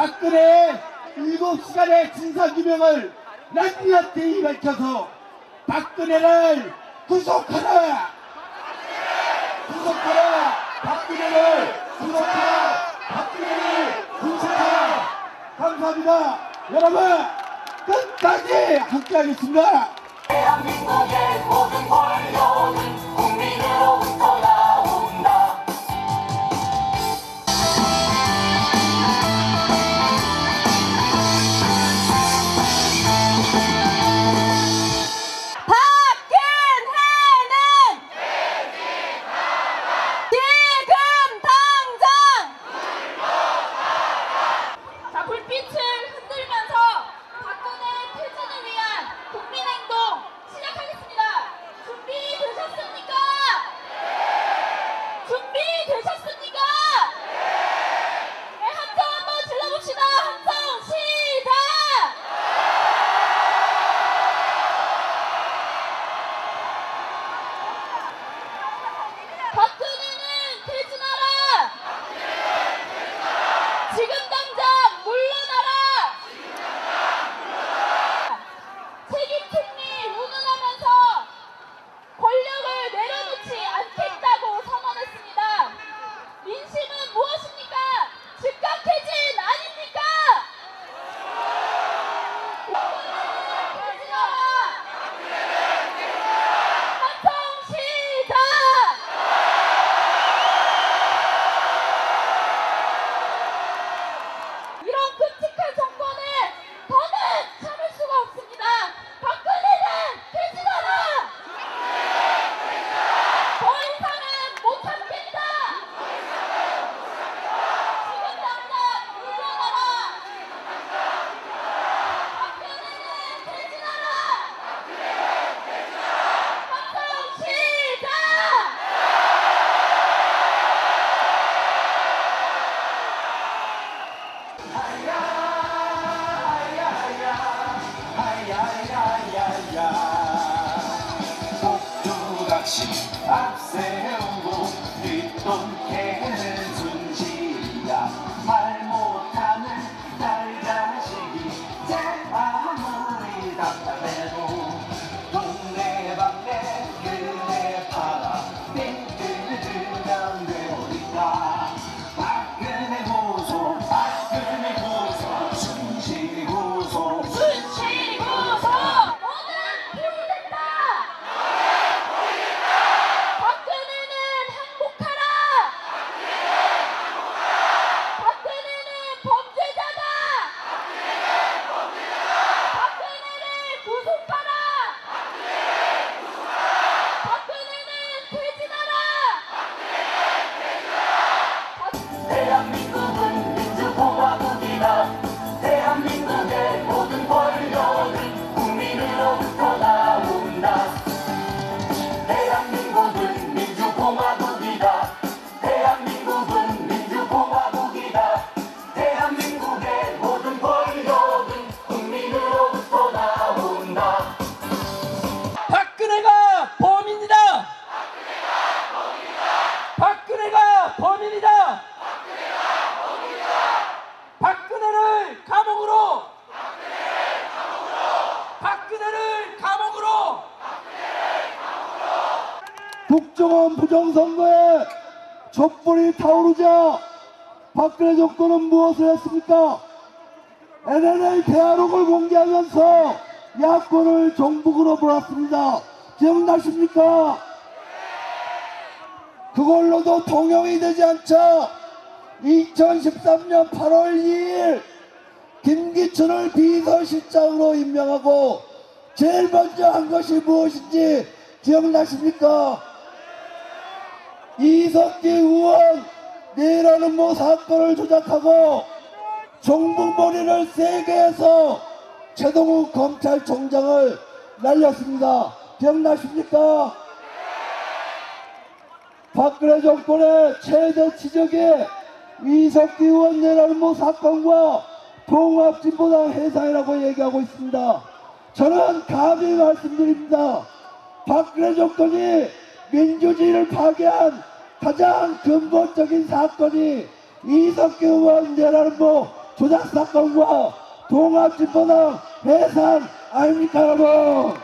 박근혜의 7시간의 진상규명을 낱낱이 밝혀서 박근혜를 구속하라! 구속하라! 박근혜를 구속하라! 박근혜를 구속하라! 감사합니다. 여러분 끝까지 함께하겠습니다. 대한민국의 모든 권력은 국민으로부터 나온다. 불빛을 흔들면서 박근혜 퇴진을 위한 국민행동 시작하겠습니다. 준비되셨습니까? 준비되셨습니까? 네, 함성 한번 질러봅시다. 함성 시작! 박근혜는 퇴진하라! 지금 당장 물러나라! 책임총리 운운하면서 권력을 내려놓지 않겠다고 선언했습니다. 민심은 무엇입니까? 즉각 퇴진 아닙니까? 퇴진하라! 함성 시작! 이런 끔찍한 정권을 더는 참을 수가 없습니다. 박근혜는 퇴진하라! 더 이상은 못 참겠다! 지금 당장 물러나라! 박근혜는 퇴진하라! 함성 시작! 복두각시 앞세우고 뒷돈깨는 순실이야. 말 못하는 딸 자식이 제 아무리 답답해도 동네방네 그네 팔아 땡뜯으면 되오니까. 박근혜 고소 박근혜 고소 순실이 고소 순실이 고소! 너는 피해된다! 박근혜는 항복하라! 박근혜는 범죄자다! 박근혜를 구속하라! 박근혜는 퇴진하라! 대한민국은 민주공화국이다. 대한민국의 모든 권력은 국민으로부터 나온다. 대한민국은 민주공화국이다. 대한민국은 민주공화국이다. 대한민국의 모든 권력은 국민으로부터 나온다. 박근혜가 범인이다. 박근혜가 범인이다. 박근혜를 감옥으로. 박근혜를 감옥으로. 국정원 부정선거에 촛불이 타오르자 박근혜 정권은 무엇을 했습니까? NLL 대화록을 공개하면서 야권을 종북으로 몰았습니다. 기억나십니까? 그걸로도 통용이 되지 않자 2013년 8월 2일 김기춘을 비서실장으로 임명하고 제일 먼저 한 것이 무엇인지 기억나십니까? 이석기 의원 내라는 모 사건을 조작하고 종북머리를 세게 해서 최동욱 검찰총장을 날렸습니다. 기억나십니까? 박근혜 정권의 최대 지적이 이석기 의원 내라는 모 사건과 통합진보당 해산이라고 얘기하고 있습니다. 저는 감히 말씀드립니다. 박근혜 정권이 민주주의를 파괴한 가장 근본적인 사건이 이석기 의원 내라는 뭐 조작 사건과 통합진보당 해산 아닙니까 여러분?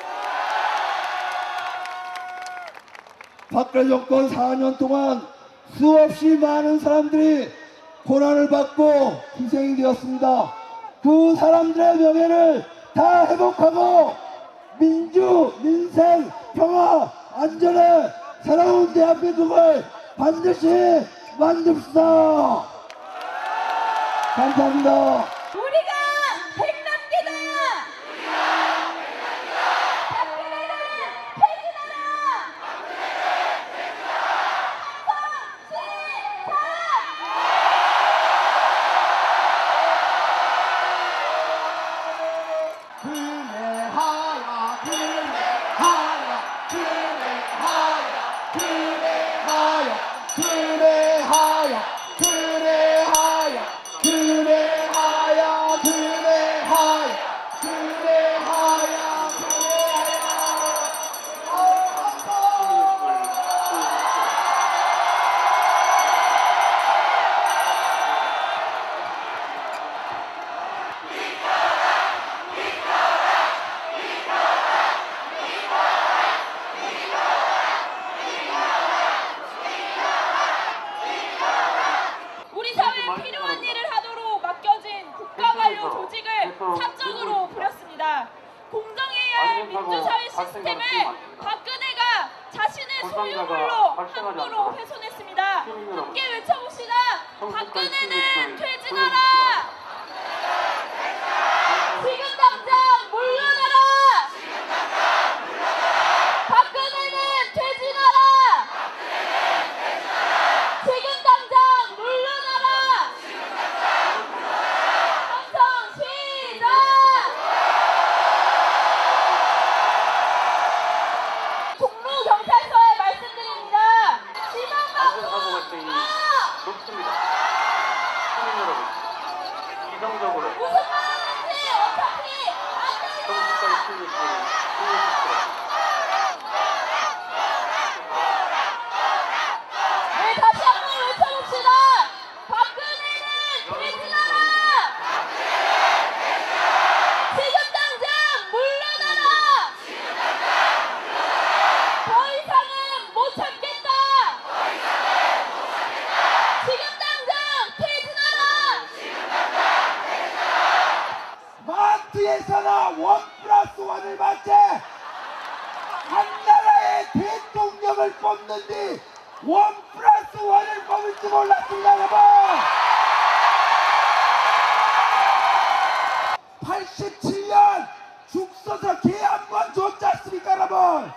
박근혜 정권 4년 동안 수없이 많은 사람들이 고난을 받고 희생이 되었습니다. 그 사람들의 명예를 다 회복하고 민주, 민생, 평화, 안전의 새로운 대한민국을 반드시 만듭시다. 감사합니다. 우리가 백남기다. 박근혜를 퇴진하라. 우리 사회에 필요한 일을 하도록 맡겨진 국가관료 조직을 사적으로 부렸습니다. 공정해야 할 민주사회 시스템을 박근혜가 자신의 소유물로 함부로 훼손했습니다. 함께 외쳐봅시다. 박근혜는 퇴진하라. 지금 당장 물러나라. 박근혜는 퇴진하라. 지금 당장 물러나라. 함성 시작. 종로경찰서에 말씀드립니다. 안전사고 발생이 높습니다. 시민 여러분, 이성적으로 무슨 말인지 어차피 안 돼요. 정신까지 챙기시고 주의하십시오. 네, 다시 한번 외쳐봅시다. 박근혜는 퇴진하라. 지금 당장 물러나라. 더 이상은 못 참겠다. 지금 당장 퇴진하라. 마트에서나 1+1을 받지 한 나라의 대통령을 뽑는데 1+1을 뽑을 줄 몰랐습니다 여러분. 87년 죽 써서 개 한 번 줬지 않습니까 여러분.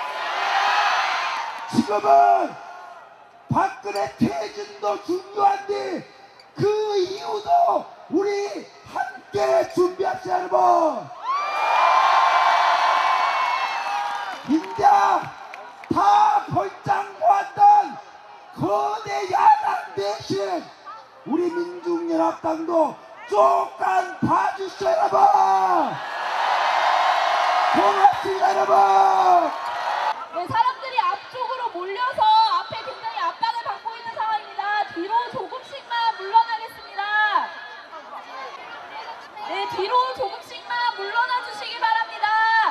지금은 박근혜 퇴진도 중요한데 그 이유도 우리 함께 준비합시다 여러분. 인자 다 벌장 모았던 거대 야당 대신 우리 민중연합당도 조금 봐주시죠 여러분. 고맙습니다 여러분. 네, 사람들이 앞쪽으로 몰려서 앞에 굉장히 압박을 받고 있는 상황입니다. 뒤로 조금씩만 물러나겠습니다. 네, 뒤로 조금씩만 물러나 주시기 바랍니다.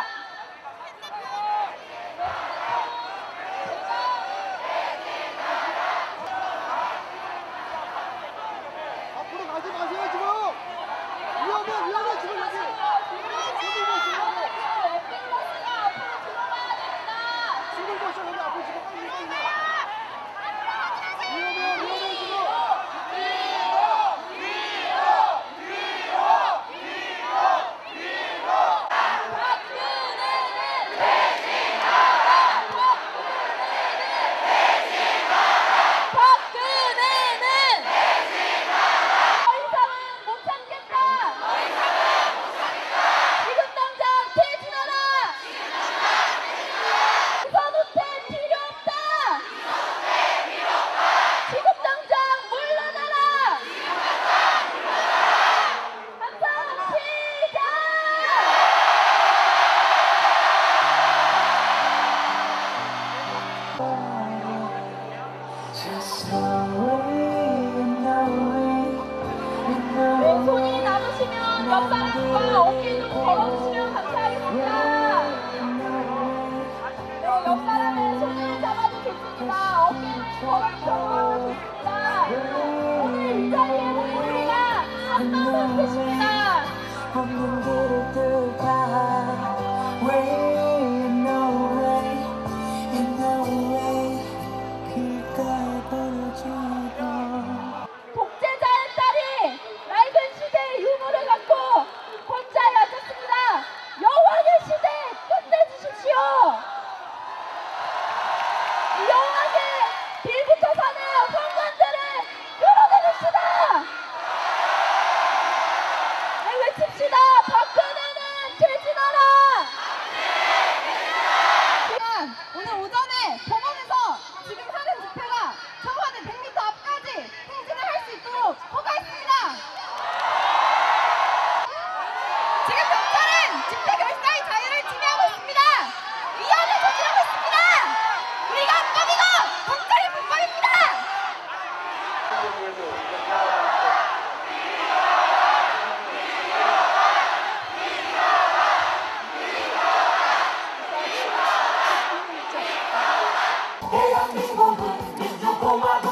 앞으로 가지 마세요 지금. 위험해 지금 여기. 앰뷸런스가 앞으로 들어가야 됩니다. 죽을 것이 여기 앞에 지금 빨리. 위험해 지금. 박근혜는 박근혜는 더 이상은 못 참겠다. 지금 당장 퇴진하라. 선후퇴 필요 없다. 지금 당장 물러나라. 함성 시작. Just know it, know it, know 옆 사람과 어깨 좀 걸어주시면 감사하겠습니다. 네, 옆 사람의 손을 잡아도 좋습니다. 어깨를 걸어주셔도 좋습니다. 오늘 이 자리에 모인 우리가 한마음 뜻입니다. 없는 길을 뚫다 Way no way in no way 길가에 버려져도 독재자의 딸이 낡은 시대의 유물을 갖고 혼자에 앉았습니다. 여왕의 시대 끝내주십시오. 이 여왕의 빌부터 사는 황관들을 끌어내립시다. 네, 외칩시다. 박근혜는 퇴진하라. 오늘 오전에 법원에서 지금 하는 집회가 청와대 100m 앞까지 행진을 할 수 있도록 허가했습니다. 지금 경찰은 집회 결사의 자유를 지배하고 있습니다. 위헌을 저지르고 있습니다. 우리가 합법이고 경찰이 불법입니다. 대한민국은 민주공화국